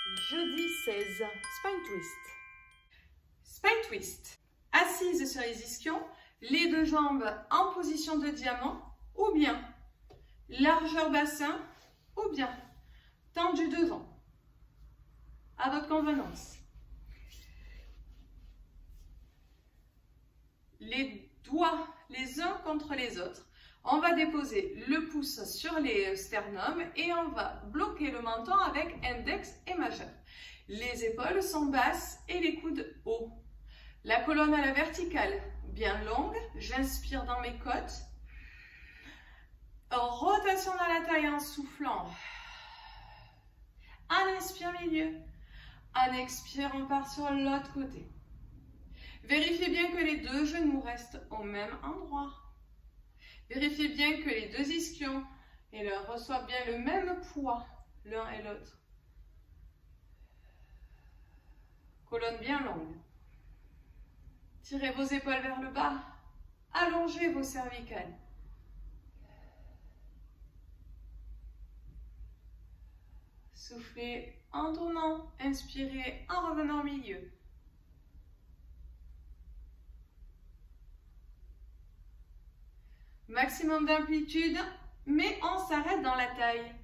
Jeudi 16, Spine Twist. Spine Twist. Assise sur les ischions, les deux jambes en position de diamant, ou bien largeur bassin, ou bien tendu devant. À votre convenance. Les doigts les uns contre les autres. On va déposer le pouce sur les sternums et on va bloquer le menton avec index et majeur. Les épaules sont basses et les coudes hauts. La colonne à la verticale, bien longue. J'inspire dans mes côtes. Rotation dans la taille en soufflant. Un inspire milieu. Un expire, on part sur l'autre côté. Vérifiez bien que les deux genoux restent au même endroit. Vérifiez bien que les deux ischions reçoivent bien le même poids, l'un et l'autre. Colonne bien longue. Tirez vos épaules vers le bas. Allongez vos cervicales. Soufflez en tournant. Inspirez en revenant au milieu. Maximum d'amplitude, mais on s'arrête dans la taille.